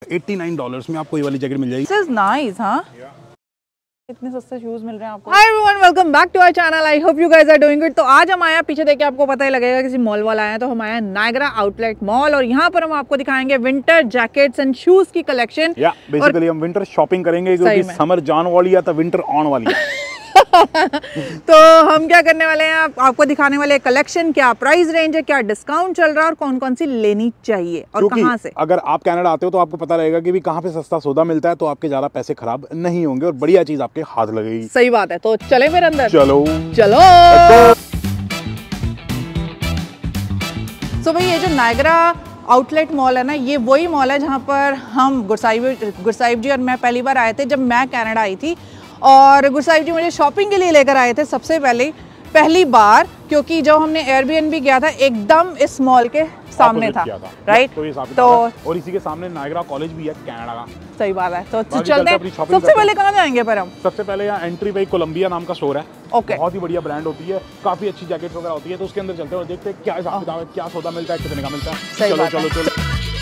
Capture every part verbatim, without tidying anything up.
नवासी डॉलर्स में आपको ये वाली जैकेट मिल जाएगी। This is nice. हां, इतने सस्ते शूज मिल रहे हैं आपको। Hi everyone, welcome back to our channel. I hope you guys are doing good. तो आज हम आए, पीछे देखके आपको पता ही लगेगा किसी मॉल वाला आया है। तो हम आए नायग्रा आउटलेट मॉल और यहाँ पर हम आपको दिखाएंगे विंटर जैकेट्स एंड शूज की कलेक्शन। या बेसिकली हम विंटर शॉपिंग करेंगे क्योंकि समर जाने वाली है तो विंटर आने वाली है। तो हम क्या करने वाले हैं, आप, आपको दिखाने वाले कलेक्शन, क्या प्राइस रेंज है, क्या डिस्काउंट चल रहा है और कौन कौन सी लेनी चाहिए और कहां से। अगर आप कनाडा आते हो तो आपको पता रहेगा कि भी कहां पे सस्ता सौदा मिलता है, तो आपके ज्यादा पैसे खराब नहीं होंगे और बढ़िया चीज आपके हाथ लगेगी। सही बात है। तो चले मेरे अंदर, चलो चलो। तो भाई ये जो नायग्रा आउटलेट मॉल है ना, ये वही मॉल है जहाँ पर हम गुरसाहिब गुरसाहिब जी और मैं पहली बार आए थे जब मैं कनाडा आई थी। और गुरसाहिब जी मुझे शॉपिंग के लिए लेकर आए थे सबसे पहले पहली बार, क्योंकि जब हमने एयरबीएनबी गया था एकदम इस मॉल के सामने था, था राइट। तो, तो और इसी के सामने नायग्रा कॉलेज भी है कनाडा का। सही बात है। तो चलते हैं। सबसे पहले कहाँ जाएंगे पर हम? सबसे पहले यहाँ एंट्री पे कोलंबिया नाम का स्टोर है। ओके, बहुत ही बढ़िया ब्रांड होती है, काफी अच्छी जैकेट वगैरह होती है। तो उसके अंदर चलते हैं और देखते हैं क्या हिसाब किताब है, क्या सौदा मिलता है, कितने का मिलता है। चलो चलो चलो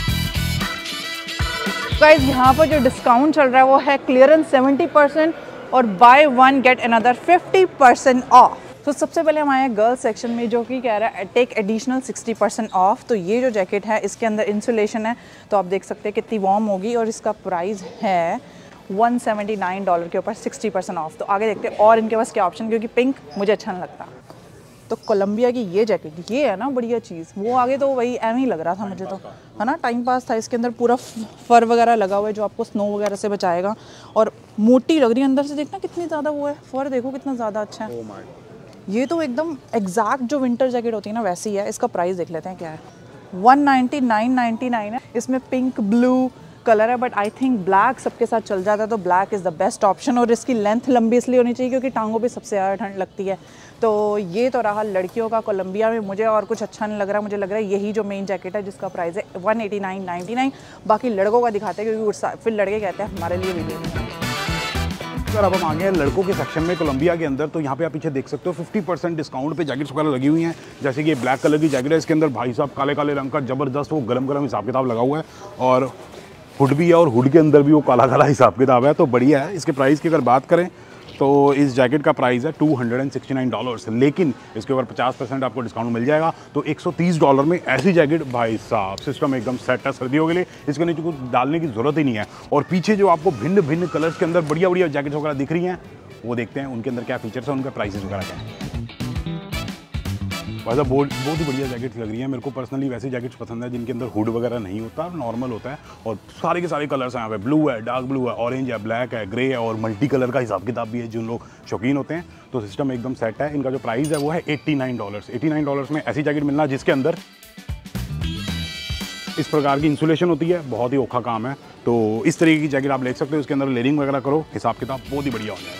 गाइस, यहाँ पर जो डिस्काउंट चल रहा है वो है क्लियरेंस सेवेंटी परसेंट और buy one get another fifty percent off. तो सबसे पहले हम आए हैं गर्ल्स सेक्शन में, जो कि कह रहा है take additional sixty percent off. तो ये जो जैकेट है इसके अंदर इंसुलेशन है, तो आप देख सकते हैं कितनी वार्म होगी और इसका प्राइस है वन सेवेंटी नाइन डॉलर के ऊपर सिक्सटी परसेंट ऑफ। तो आगे देखते हैं और इनके पास क्या ऑप्शन, क्योंकि पिंक मुझे अच्छा नहीं लगता। तो कोलंबिया की ये जैकेट, ये है ना बढ़िया चीज़। वो आगे तो वही एम ही लग रहा था मुझे, तो है ना, टाइम पास था। इसके अंदर पूरा फर वगैरह लगा हुआ है जो आपको स्नो वगैरह से बचाएगा और मोटी लग रही है अंदर से। देखना कितनी ज़्यादा वो है, फर देखो कितना ज़्यादा अच्छा है। oh ये तो एकदम एग्जैक्ट जो विंटर जैकेट होती है ना वैसी है। इसका प्राइस देख लेते हैं क्या है। One ninety nine ninety nine है। इसमें पिंक ब्लू कलर है, बट आई थिंक ब्लैक सबके साथ चल जाता है, तो black is the best option. और इसकी लेंथ लंबी इसलिए होनी चाहिए क्योंकि टांगों पे सबसे ज़्यादा ठंड लगती है। तो ये तो रहा लड़कियों का कोलंबिया में। मुझे और कुछ अच्छा नहीं लग रहा, मुझे लग रहा है यही जो मेन जैकेट है जिसका प्राइस है one eighty nine ninety nine. बाकी लड़कों का दिखाते हैं क्योंकि फिर लड़के कहते हैं हमारे लिए वीडियो नहीं। अगर अब हम आ गए हैं लड़कों के सेक्शन में कोलंबिया के अंदर, तो यहाँ पे आप पीछे देख सकते हो फिफ्टी परसेंट डिस्काउंट पे जैकेट्स वगैरह लगी हुई हैं। जैसे कि ये ब्लैक कलर की जैकेट है, इसके अंदर भाई साहब काले काले रंग का जबरदस्त वो गरम गरम हिसाब किताब लगा हुआ है और हुड भी है और हुड के अंदर भी वो काला काला हिसाब किताब है, तो बढ़िया है। इसके प्राइस की अगर बात करें तो इस जैकेट का प्राइस है टू सिक्सटी नाइन डॉलर्स, लेकिन इसके ऊपर पचास परसेंट आपको डिस्काउंट मिल जाएगा। तो एक सौ तीस डॉलर में ऐसी जैकेट, भाई साहब सिस्टम एकदम सेट है सर्दियों के लिए। इसके नीचे कुछ डालने की जरूरत ही नहीं है। और पीछे जो आपको भिन्न भिन्न कलर्स के अंदर बढ़िया बढ़िया जैकेट्स वगैरह दिख रही हैं, वो देखते हैं उनके अंदर क्या फीचर्स है, उनका प्राइसेस वगैरह क्या है। वैसे बहुत बहुत ही बढ़िया जैकेट्स लग रही है। मेरे को पर्सनली वैसी जैकेट्स पसंद है जिनके अंदर हुड वगैरह नहीं होता, नॉर्मल होता है और सारे के सारे कलर्स हैं यहाँ पे। ब्लू है, डार्क ब्लू है, ऑरेंज है, ब्लैक है, ग्रे है और मल्टी कलर का हिसाब किताब भी है जिन लोग शौकीन होते हैं। तो सिस्टम एकदम सेट है। इनका जो प्राइस है वो है eighty nine dollars. Eighty nine dollars में ऐसी जैकेट मिलना जिसके अंदर इस प्रकार की इंसुलेशन होती है, बहुत ही औखा काम है। तो इस तरीके की जैकेट आप ले सकते हो। इसके अंदर लेयरिंग वगैरह करो, हिसाब किताब बहुत ही बढ़िया हो जाएगा।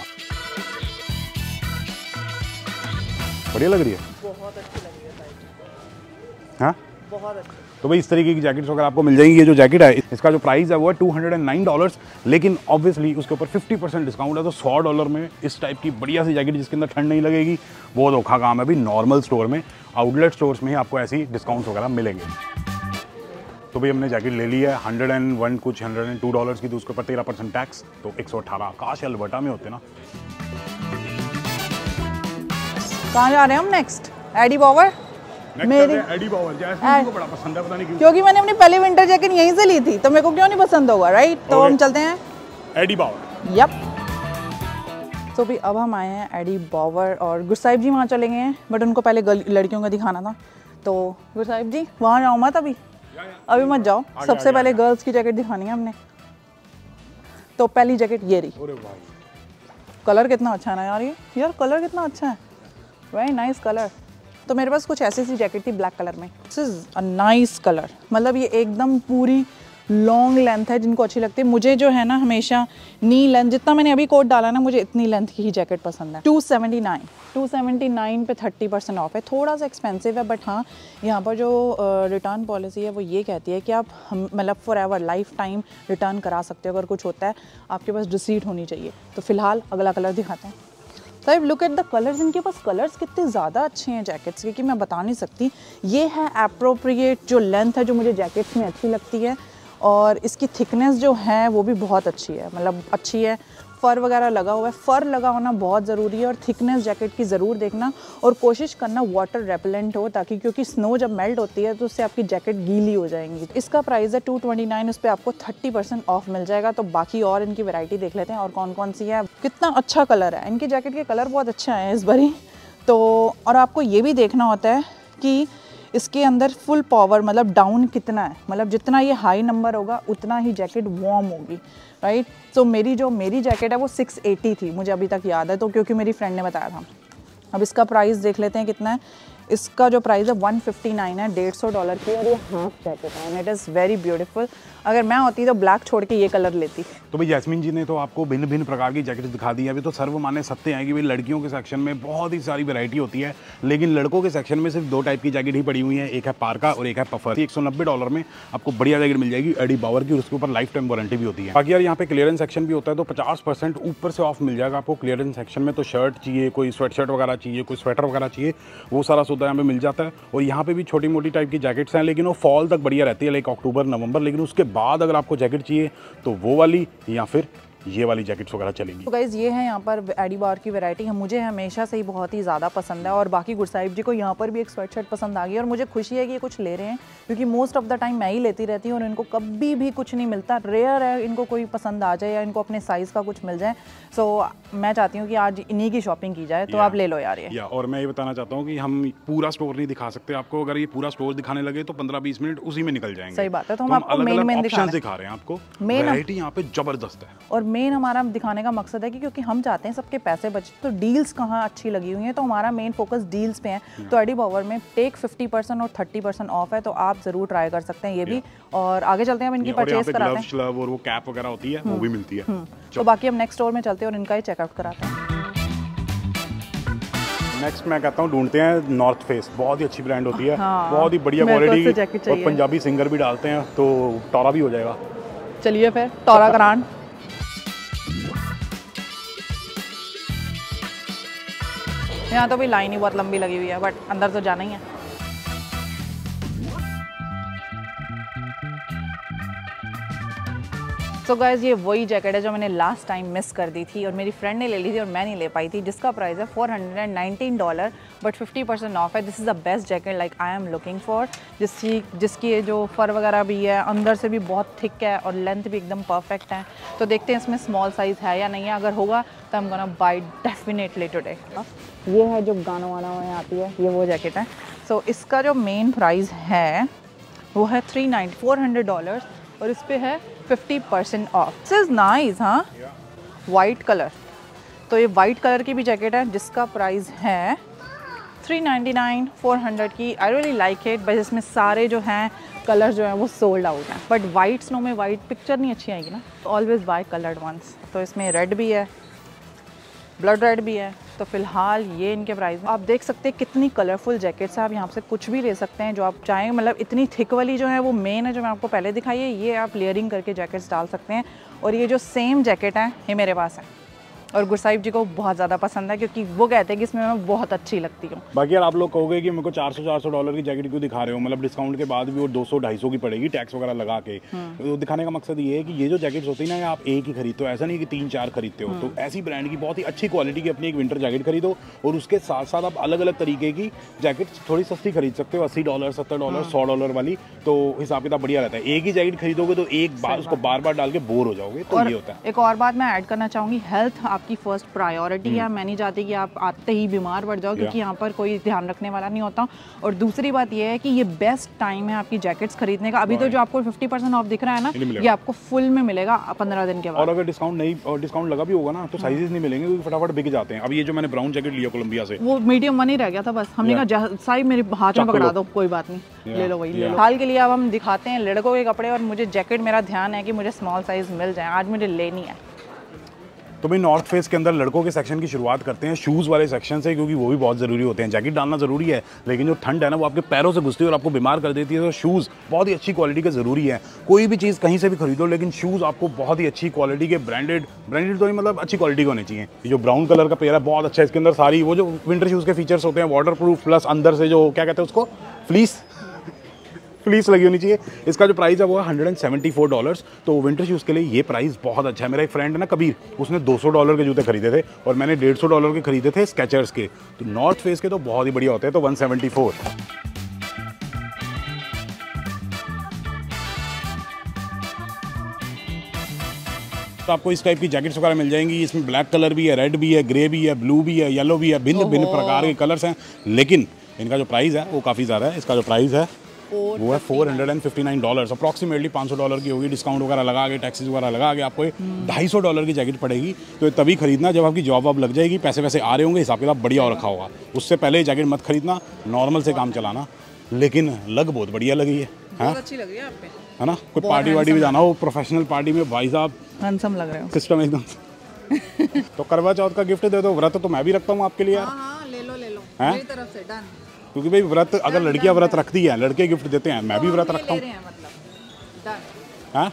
बढ़िया लग रही है, बहुत अच्छी लग रही है भाई। हाँ बहुत अच्छी। तो भाई इस तरीके की जैकेट्स वगैरह आपको मिल जाएंगी। ये जो जैकेट है इसका जो प्राइस है वो है टू हंड्रेड नाइन डॉलर्स, लेकिन ऑब्वियसली उसके ऊपर फिफ्टी परसेंट डिस्काउंट है। तो सौ डॉलर में इस टाइप की बढ़िया सी जैकेट जिसके अंदर ठंड नहीं लगेगी, बहुत औखा काम है। अभी नॉर्मल स्टोर में, आउटलेट स्टोर्स में ही आपको ऐसी डिस्काउंट्स वगैरह मिलेंगे। तो भाई हमने जैकेट ले ली है हंड्रेड एंड वन कुछ हंड्रेड एंड टू डॉलर्स की, तो उसके ऊपर तेरह परसेंट टैक्स, तो एक सौ अठारह। काश अल्बर्टा में होते ना। कहाँ जा रहे हैं हम नेक्स्ट? Eddie Bauer. मेरी एडी बॉवर जैसे मुझे बड़ा पसंद है, पता नहीं क्यों। क्योंकि मैंने अपनी पहली विंटर जैकेट यहीं से ली थी, तो मेरे को क्यों नहीं पसंद होगा, राइट। तो हम चलते हैं एडी बॉवर। यप। तो भी अब हम आए हैं एडी बॉवर और गुरसाहिब जी वहाँ चले गए हैं, बट उनको पहले लड़कियों का दिखाना था। तो गुरसाहिब जी वहाँ जाओ मत, अभी अभी मत जाओ। सबसे पहले गर्ल्स की जैकेट दिखानी है हमने। तो पहली जैकेट ये रही। कलर कितना अच्छा है ना यार, ये यार कलर कितना अच्छा है, वेरी नाइस कलर। तो मेरे पास कुछ ऐसी सी जैकेट थी ब्लैक कलर में। This is a nice colour, मतलब ये एकदम पूरी लॉन्ग लेंथ है जिनको अच्छी लगती है। मुझे जो है ना हमेशा नी लेंथ, जितना मैंने अभी कोट डाला ना, मुझे इतनी लेंथ की ही जैकेट पसंद है। Two seventy nine two seventy nine पे थर्टी परसेंट ऑफ है। थोड़ा सा एक्सपेंसिव है, बट हाँ यहाँ पर जो रिटर्न पॉलिसी है वो ये कहती है कि आप मतलब forever lifetime return करा सकते हो। अगर कुछ होता है आपके पास रिसीट होनी चाहिए। तो फिलहाल अगला कलर दिखाते हैं। Sahib look at the colours. इनके पास कलर्स कितने ज़्यादा अच्छे हैं जैकेट्स के कि मैं बता नहीं सकती। ये है एप्रोप्रिएट जो लेंथ है जो मुझे जैकेट्स में अच्छी लगती है। और इसकी थिकनेस जो है वो भी बहुत अच्छी है, मतलब अच्छी है। फ़र वगैरह लगा हुआ है, फ़र लगा होना बहुत ज़रूरी है। और थिकनेस जैकेट की ज़रूर देखना और कोशिश करना वाटर रेपेलेंट हो, ताकि क्योंकि स्नो जब मेल्ट होती है तो उससे आपकी जैकेट गीली हो जाएंगी। इसका प्राइस है टू ट्वेंटी नाइन, उस पर आपको थर्टी परसेंट ऑफ मिल जाएगा। तो बाकी और इनकी वैरायटी देख लेते हैं और कौन कौन सी है। कितना अच्छा कलर है, इनकी जैकेट के कलर बहुत अच्छे हैं इस बारी तो। और आपको ये भी देखना होता है कि इसके अंदर फुल पावर मतलब डाउन कितना है, मतलब जितना ये हाई नंबर होगा उतना ही जैकेट वार्म होगी, राइट। तो मेरी जो मेरी जैकेट है वो सिक्स एटी थी, मुझे अभी तक याद है, तो क्योंकि मेरी फ्रेंड ने बताया था। अब इसका प्राइस देख लेते हैं कितना है। इसका जो प्राइस है वन फिफ्टी नाइन है, डेढ़ सौ डॉलर की, और ये हाफ जैकेट है and it is very beautiful. अगर मैं होती तो ब्लैक छोड़ के ये कलर लेती। तो भाई जैस्मिन जी ने तो आपको भिन्न भिन्न प्रकार की जैकेट्स दिखा दी है। अभी तो सर्वमान्य सत्य है कि भाई लड़कियों के सेक्शन में बहुत ही सारी वैरायटी होती है, लेकिन लड़कों के सेक्शन में सिर्फ दो टाइप की जैकेट ही पड़ी हुई है, एक है पार्का और एक है पफर। एक सौ नब्बे डॉलर में आपको बढ़िया जैकेट मिल जाएगी एडी बावर की, और उसके ऊपर लाइफ टाइम वारंटी भी होती है। बाकी यार यहाँ पे क्लियरेंस सेक्शन भी होता है, तो पचास परसेंट ऊपर से ऑफ मिल जाएगा आपको क्लियरेंस सेक्शन में। तो शर्ट चाहिए, कोई स्वेट शर्ट वगैरह चाहिए, कोई स्वेटर वगैरह चाहिए, वो सारा सौदा यहाँ पे मिल जाता है। और यहाँ पे भी छोटी मोटी टाइप की जैकेट्स हैं, लेकिन वो फॉल तक बढ़िया रहती है, लाइक अक्टूबर नवंबर। लेकिन उसके बाद अगर आपको जैकेट चाहिए तो वो वाली या फिर ये वाली जैकेट्स वगैरह चलेंगी। तो गाइज ये है यहाँ पर एडी बावर की वैरायटी है, मुझे हमेशा से ही बहुत ही ज़्यादा पसंद है। और बाकी गुरसाहिब जी को यहाँ पर भी एक स्वेट शर्ट पसंद आ गई, और मुझे खुशी है कि ये कुछ ले रहे हैं, क्योंकि मोस्ट ऑफ द टाइम मैं ही लेती रहती हूँ और इनको कभी भी कुछ नहीं मिलता। रेयर है इनको कोई पसंद आ जाए या इनको अपने साइज़ का कुछ मिल जाए। सो मैं चाहती हूँ कि आज इन्हीं की शॉपिंग की जाए, तो आप ले लो यार ये। या और मैं ये बताना चाहता हूँ कि हम पूरा स्टोर नहीं दिखा सकते आपको। अगर ये पूरा स्टोर दिखाने लगे तो पंद्रह बीस मिनट उसी में निकल जाएंगे। सही बात है, तो हम आपको मेन मेन दिखा रहे हैं। आपको वैरायटी यहाँ पे जबरदस्त है, और मेन हमारा दिखाने का मकसद है कि क्योंकि हम चाहते हैं सबके पैसे बचे, तो डील्स कहाँ अच्छी लगी हुई हैं, तो हमारा मेन फोकस डील्स पे है। तो एडी बावर में टेक फिफ्टी परसेंट और थर्टी परसेंट ऑफ है, तो आप जरूर ट्राई कर सकते हैं ये भी। और आगे चलते हैं, हम इनकी परचेज कराते हैं। ग्लव्स और वो कैप वगैरह होती है, वो भी मिलती है। तो बाकी हम नेक्स्ट स्टोर में चलते हैं और इनका ही चेकआउट कराते हैं। नेक्स्ट मैं कहता हूँ ढूंढते हैं नॉर्थ फेस, बहुत ही अच्छी ब्रांड होती है। हाँ, बहुत ही बढ़िया क्वालिटी की, और पंजाबी सिंगर भी डालते हैं, तो टॉरा भी हो जाएगा। चलिए फिर टॉरा करान। यहाँ तो भी लाइन ही बहुत लंबी लगी हुई है, बट अंदर तो जाना ही है। सो so गाइज ये वही जैकेट है जो मैंने लास्ट टाइम मिस कर दी थी, और मेरी फ्रेंड ने ले ली थी और मैं नहीं ले पाई थी, जिसका प्राइस है four hundred and nineteen dollar, but fifty percent off है। This is the best jacket like I am looking for, जिसकी जिसकी ये जो फर वगैरह भी है, अंदर से भी बहुत थिक है और लेंथ भी एकदम परफेक्ट है। तो देखते हैं इसमें स्मॉल साइज़ है या नहीं है, अगर होगा तो हम गोना बाय डेफिनेटली टुडे। ये है जो गानों वाना में आती है, ये वो जैकेट है। सो so, इसका जो मेन प्राइस है वो है three ninety four hundred dollar, और इस पर है fifty percent off. This is nice, हाँ, वाइट कलर। तो ये वाइट कलर की भी जैकेट है, जिसका प्राइस है three ninety nine, four hundred की। आई रियली लाइक इट, बस इसमें सारे जो हैं कलर जो हैं वो सोल्ड आउट हैं, बट वाइट स्नो में वाइट पिक्चर नहीं अच्छी आएगी ना, ऑलवेज बाय कलर्ड वंस। तो इसमें रेड भी है, ब्लड रेड भी है। तो फिलहाल ये इनके प्राइस में आप देख सकते हैं कितनी कलरफुल जैकेट्स हैं। आप यहाँ से कुछ भी ले सकते हैं जो आप चाहें, मतलब इतनी थिक वाली जो है वो मेन है जो मैं आपको पहले दिखाई है, ये आप लेयरिंग करके जैकेट्स डाल सकते हैं। और ये जो सेम जैकेट है ये मेरे पास है, और गुरसाहिब जी को बहुत ज़्यादा पसंद है, क्योंकि वो कहते हैं कि इसमें मैं बहुत अच्छी लगती हूँ। बाकी यार आप लोग कहोगे कि मेरे को चार सौ चार सौ डॉलर की जैकेट क्यों दिखा रहे हो, मतलब डिस्काउंट के बाद भी वो दो सौ ढाई सौ की पड़ेगी टैक्स वगैरह लगा के। तो दिखाने का मकसद ये है कि ये जो जैकेट्स होती है ना, आप एक ही खरीदते हो, ऐसा नहीं कि तीन चार खरीदते हो। तो ऐसी ब्रांड की बहुत ही अच्छी क्वालिटी की अपनी एक विंटर जैकेट खरीदो, और उसके साथ साथ आप अलग अलग तरीके की जैकेट थोड़ी सस्ती खरीद सकते हो, अस्सी डॉलर सत्तर डॉलर सौ डॉलर वाली। तो हिसाब किताब बढ़िया रहता है। एक ही जैकेट खरीदोगे तो एक बार उसको बार बार डाल के बोर हो जाओगे, तो ये होता है। एक और बात मैं ऐड करना चाहूँगी, हेल्थ आपकी फर्स्ट प्रायोरिटी है। मैं नहीं चाहती कि आप आते ही बीमार पड़ जाओ, क्योंकि यहाँ पर कोई ध्यान रखने वाला नहीं होता। और दूसरी बात ये है कि ये बेस्ट टाइम है आपकी जैकेट्स खरीदने का। अभी तो जो आपको फिफ्टी परसेंट ऑफ दिख रहा है ना, ये आपको फुल में मिलेगा पंद्रह दिन के बाद। और अगर डिस्काउंट नहीं और डिस्काउंट लगा भी होगा ना, तो साइजेस नहीं मिलेंगे, क्योंकि फटाफट बिक जाते हैं। अब ये जो मैंने ब्राउन जैकेट लिया कोलंबिया से, वो मीडियम वन ही रह गया था, बस हमने कहा साइज मेरे हाथ में पकड़ा दो, कोई बात नहीं, ले लो वही ले लो। हाल के लिए अब हम दिखाते हैं लड़कों के कपड़े, और मुझे जैकेट मेरा ध्यान है कि मुझे स्मॉल साइज मिल जाए, आज मुझे लेनी है। तो भाई नॉर्थ फेस के अंदर लड़कों के सेक्शन की शुरुआत करते हैं शूज़ वाले सेक्शन से, क्योंकि वो भी बहुत ज़रूरी होते हैं। जैकेट डालना ज़रूरी है, लेकिन जो ठंड है ना वो आपके पैरों से घुसती है और आपको बीमार कर देती है। तो शूज़ बहुत ही अच्छी क्वालिटी के ज़रूरी है। कोई भी चीज़ कहीं से भी खरीदो, लेकिन शूज़ आपको बहुत ही अच्छी क्वालिटी के, ब्रांडेड ब्रांडेड तो नहीं, मतलब अच्छी क्वालिटी के होने चाहिए। ये जो ब्राउन कलर का पेयर है बहुत अच्छा है। इसके अंदर सारी वो जो विंटर शूज़ के फीचर्स होते हैं, वाटर प्रूफ प्लस अंदर से जो क्या कहते हैं उसको, फ्लीस फ्लीस लगी होनी चाहिए। इसका जो प्राइस है वो है hundred and seventy four dollars. तो विंटर शूज़ के लिए ये प्राइस बहुत अच्छा है। मेरा एक फ्रेंड है ना कबीर, उसने दो सौ डॉलर के जूते खरीदे थे और मैंने डेढ़ सौ डॉलर के खरीदे थे स्केचर्स के। तो नॉर्थ फेस के तो बहुत ही बढ़िया होते हैं। तो वन सेवेंटी फोर। तो आपको इस टाइप की जैकेट्स वगैरह मिल जाएंगी। इसमें ब्लैक कलर भी है, रेड भी है, ग्रे भी है, ब्लू भी है, येलो भी है, भिन्न भिन्न प्रकार के कलर्स हैं। लेकिन इनका जो प्राइस है वो काफ़ी ज़्यादा है। इसका जो प्राइस है वो है four hundred and fifty nine dollar, approximately पाँच सौ डॉलर की होगी। डिस्काउंट वगैरह लगा के, टैक्सेस वगैरह लगा के आपको ढाई सौ डॉलर की जैकेट पड़ेगी। तो तभी खरीदना जब आपकी जॉब वाब लग जाएगी, पैसे वैसे आ रहे होंगे, हिसाब किताब बढ़िया हो रखा होगा। उससे पहले जैकेट मत खरीदना, नॉर्मल से काम चलाना। लेकिन लग बहुत बढ़िया लगी है, बहुत अच्छी लग रही है आप पे, है ना। कोई पार्टी वार्टी में जाना हो, प्रोफेशनल पार्टी में, भाई साहब हैंडसम लग रहे हो, सिस्टम एकदम। तो करवा चौथ का गिफ्ट दे दो। व्रत तो मैं भी रखता हूँ आपके लिए यार। हाँ, ले लो ले लो मेरी तरफ से, डन। क्योंकि भाई व्रत अगर लड़कियां व्रत रखती हैं, लड़के गिफ्ट देते हैं, मैं भी व्रत रखता हूँ। हाँ,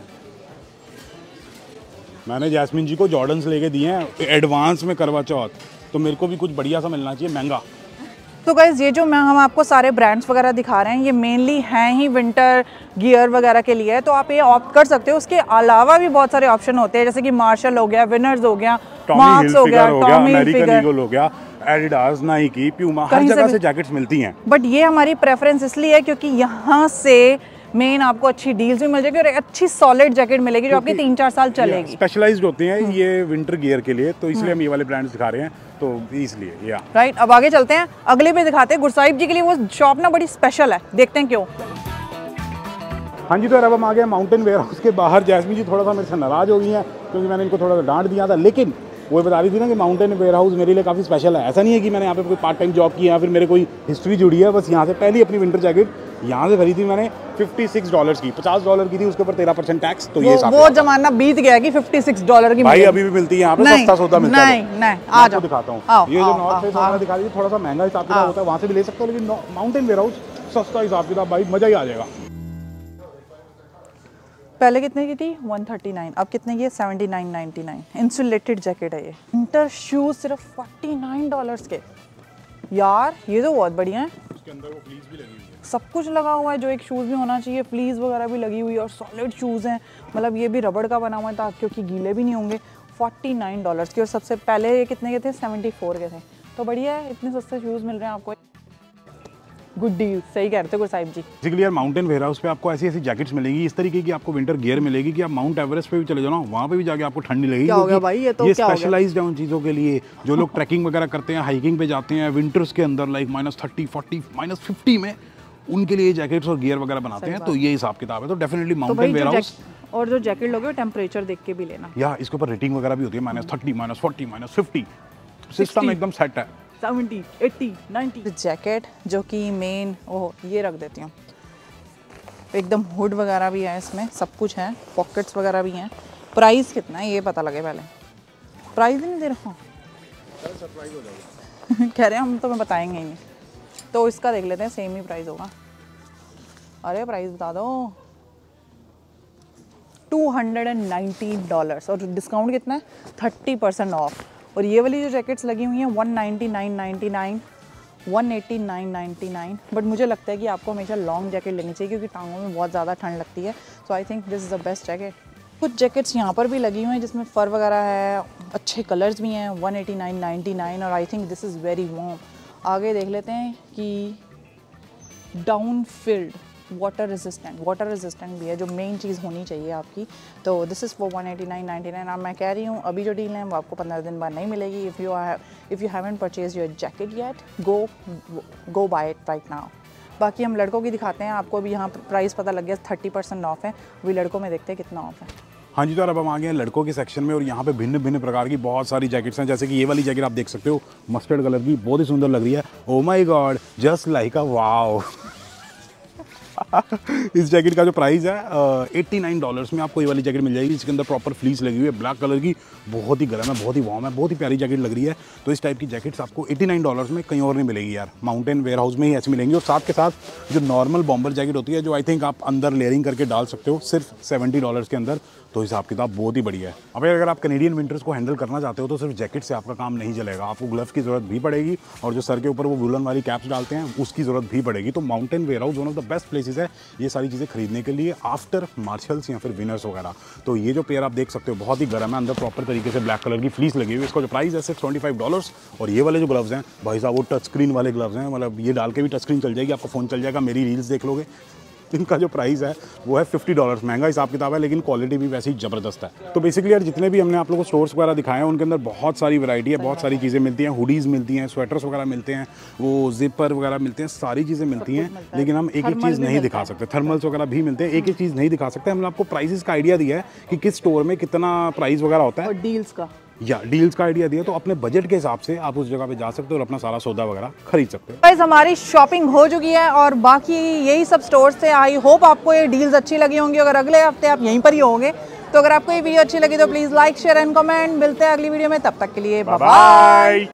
मैंने जैस्मिन जी को जॉर्डन्स लेके दिए हैं एडवांस में करवा चौथ, तो मेरे को भी कुछ बढ़िया सा मिलना चाहिए, महंगा। तो गाइज ये जो मैं हम आपको सारे ब्रांड्स वगैरह दिखा रहे हैं, ये मेनली हैं ही विंटर गियर वगैरह के लिए, तो आप ये ऑप्ट कर सकते हो। उसके अलावा भी बहुत सारे ऑप्शन होते हैं, जैसे कि मार्शल हो गया, विनर्स हो गया, मार्क्स हो गया, टॉमी हिलफिगर हो गया, एडिडास, नाइकी, प्यूमा, हर जगह से जैकेट्स मिलती हैं। बट ये हमारी प्रेफरेंस इसलिए है क्योंकि यहाँ से मेन आपको अच्छी डील्स भी मिल जाएगी और एक अच्छी सॉलिड जैकेट मिलेगी जो आपकी तीन चार साल चलेगी। स्पेशलाइज्ड होते हैं ये विंटर गियर के लिए, तो इसलिए हम ये वाले ब्रांड्स दिखा रहे हैं, तो इसलिए या राइट। अब आगे चलते हैं, अगले पे दिखाते हैं। गुरसाहिब जी के लिए वो शॉप ना बड़ी स्पेशल है, देखते हैं क्यों। हाँ जी, तो अब हम आ गए माउंटेन वेयर हाउस के बाहर। जैस्मिन जी थोड़ा सा मेरे से नाराज़ हो गई हैं क्योंकि मैंने इनको थोड़ा सा डांट दिया था, लेकिन वो बता रही थी ना कि माउंटेन वेयर हाउस मेरे लिए काफ़ी स्पेशल है। ऐसा नहीं है कि मैंने यहाँ पे कोई पार्ट टाइम जॉब की है या फिर मेरे कोई हिस्ट्री जुड़ी है। बस यहाँ से पहली अपनी विंटर जैकेट यहाँ से खरीदी मैंने छप्पन डॉलर्स की, पचास डॉलर की थी, उसके ऊपर तेरह परसेंट टैक्स। तो ये वो जमाना बीत गया कि छप्पन डॉलर की भाई अभी भी मिलती है यहाँ पे, सस्ता सौदा मिलता है। नहीं नहीं, आ जाओ दिखाता हूँ। ये जो नॉर्थ फेस वाला दिखा रही है थोड़ा सा महंगा हिसाब किताब होता है, वहाँ से भी ले सकते हो, लेकिन माउंटेन वेयर हाउस सस्ता हिसाब किताब, भाई मजा ही आ जाएगा। पहले कितने की थी? वन थर्टी नाइन, अब कितने की है? Seventy nine ninety nine. Insulated jacket है ये। विंटर शूज सिर्फ फोर्टी नाइन डॉलर्स के। यार ये तो बहुत बढ़िया है। उसके अंदर वो फ्लीस भी लगी हुई है, सब कुछ लगा हुआ है जो एक शूज़ में होना चाहिए, फ्लीस वगैरह भी लगी हुई है और सॉलिड शूज़ हैं। मतलब ये भी रबड़ का बना हुआ है ताकि क्योंकि गीले भी नहीं होंगे। फोर्टी नाइन डॉलर्स के, और सबसे पहले ये कितने के थे? सेवेंटी फोर के थे। तो बढ़िया है, इतने सस्ते शूज़ मिल रहे हैं आपको। गुड डील, सही कह रहे थे गुरसाहिब जी। बेसिकली यार माउंटेन वेयर हाउस पे आपको ऐसी ऐसी जैकेट्स मिलेंगी, इस तरीके की आपको विंटर गियर मिलेगी कि आप माउंट एवरेस्ट पे भी चले जाओ ना, वहाँ पे भी जाके आपको ठंड लगेगी। क्या हो गया भाई, ये तो ये क्या स्पेशलाइज्ड है उन चीज़ों के लिए जो लोग ट्रैकिंग वगैरह करते हैं, हाइकिंग पे जाते हैं विंटर्स के अंदर, like minus thirty forty minus fifty में, उनके लिए जैकेट्स और गियर वगैरह बनाते हैं। तो ये हिसाब किताब है। तो डेफिनेटली माउंटेन वेयर हाउस। और जो जैकेट लोगे टेम्परेचर देख के भी लेना, या इसके ऊपर रेटिंग वगैरह भी होती है, minus thirty minus forty minus fifty, system एकदम सेट है। Seventy eighty ninety. जैकेट जो कि मेन, ओह ये रख देती हूँ, एकदम हुड वगैरह भी है इसमें, सब कुछ है, पॉकेट्स वगैरह भी हैं। प्राइस कितना है ये पता लगे पहले। प्राइस ही नहीं दे रहा हूँ कह रहे हैं हम, तो मैं बताएंगे ही नहीं। तो इसका देख लेते हैं, सेम ही प्राइस होगा। अरे प्राइस बता दो। Two hundred and ninety dollars, और डिस्काउंट कितना है? Thirty percent off. और ये वाली जो जैकेट्स लगी हुई हैं one ninety nine ninety nine, one eighty nine ninety nine. But मुझे लगता है कि आपको हमेशा लॉन्ग जैकेट लेनी चाहिए क्योंकि टांगों में बहुत ज़्यादा ठंड लगती है। So I think this is the best jacket. कुछ जैकेट्स यहाँ पर भी लगी हुई हैं जिसमें फ़र वगैरह है, अच्छे कलर्स भी हैं, one eighty nine ninety nine, और I think this is very warm. आगे देख लेते हैं कि down filled water resistant, water resistant भी है जो मेन चीज़ होनी चाहिए आपकी। तो this is for one eighty nine ninety nine. अब मैं कह रही हूँ अभी जो डील है वो आपको पंद्रह दिन बाद नहीं मिलेगी। If you if you haven't purchase your jacket yet, go go buy it right now. बाकी हम लड़कों की दिखाते हैं आपको। अभी यहाँ प्राइस पता लग गया, थर्टी परसेंट ऑफ है। अभी लड़कों में देखते हैं कितना ऑफ है। हाँ जी, तो अब हम आ गए हैं लड़कों के सेक्शन में, और यहाँ पे भिन्न भिन्न प्रकार की बहुत सारी जैकेट्स हैं। जैसे कि ये वाली जैकेट आप देख सकते हो, मस्टर्ड कलर की, बहुत ही सुंदर लग रही है। Oh my God, just like a wow. इस जैकेट का जो प्राइस है एट्टी नाइन डॉलर्स में आपको ये वाली जैकेट मिल जाएगी। इसके अंदर प्रॉपर फ्लीस लगी हुई है, ब्लैक कलर की, बहुत ही गर्म है, बहुत ही वार्म है, बहुत ही प्यारी जैकेट लग रही है। तो इस टाइप की जैकेट्स आपको एट्टी नाइन डॉलर्स में कहीं और नहीं मिलेगी यार, माउंटेन वेयर हाउस में ही ऐसी मिलेंगी। और साथ के साथ जो नॉर्मल बॉम्बर जैकेट होती है, जो आई थिंक आप अंदर लेयरिंग करके डाल सकते हो, सिर्फ सेवेंटी डॉलर्स के अंदर। तो हिसाब किताब बहुत ही बढ़िया है। अब अगर आप कैनेडियन विंटर्स को हैंडल करना चाहते हो तो सिर्फ जैकेट से आपका काम नहीं चलेगा, आपको ग्लव्स की ज़रूरत भी पड़ेगी और जो सर के ऊपर वो वुलन वाली कैप्स डालते हैं उसकी ज़रूरत भी पड़ेगी। तो Mountain Warehouse one of the best places है ये सारी चीज़ें खरीदने के लिए आफ्टर मार्शल्स या फिर विनर्स वगैरह। तो ये जो पेयर आप देख सकते हो बहुत ही गर्म है, अंदर प्रॉपर तरीके से ब्लैक कलर की फ्लीस लगी हुई है। इसका जो प्राइस है सिर्फ ट्वेंटी फाइव डॉलर्स। और ये वाले जो ग्लव्स हैं भाई साहब वो टच स्क्रीन वाले ग्लव्स हैं, मतलब ये डाल के भी टच स्क्रीन चल जाएगी, आपका फ़ोन चल जाएगा, मेरी रील्स देख लोगे। इनका जो प्राइस है वो है फिफ्टी डॉलर्स। महंगा हिसाब किताब है लेकिन क्वालिटी भी वैसे ही ज़बरदस्त है। तो बेसिकली यार जितने भी हमने आप लोगों को स्टोर्स वगैरह दिखाए हैं उनके अंदर बहुत सारी वैरायटी है, बहुत सारी चीज़ें मिलती हैं, हुडीज़ मिलती हैं, स्वेटर्स वगैरह मिलते हैं, वो जिपर वगैरह मिलते हैं, सारी चीज़ें मिलती हैं। लेकिन हम एक एक चीज़ नहीं दिखा सकते, थर्मल्स वगैरह भी मिलते हैं, एक एक चीज़ नहीं दिखा सकते। हमने आपको प्राइसेस का आइडिया दिया है कि किस स्टोर में कितना प्राइस वगैरह होता है और डील्स का या डील्स का आइडिया दिया, तो अपने बजट के हिसाब से आप उस जगह पे जा सकते हो और अपना सारा सौदा वगैरह खरीद सकते हो। गाइस हमारी शॉपिंग हो चुकी है और बाकी यही सब स्टोर्स थे। आई होप आपको ये डील्स अच्छी लगी होंगी। अगर अगले हफ्ते आप यहीं पर ही होंगे तो अगर आपको ये वीडियो अच्छी लगी तो please like share and comment. मिलते हैं अगली वीडियो में, तब तक के लिए बाय बाय।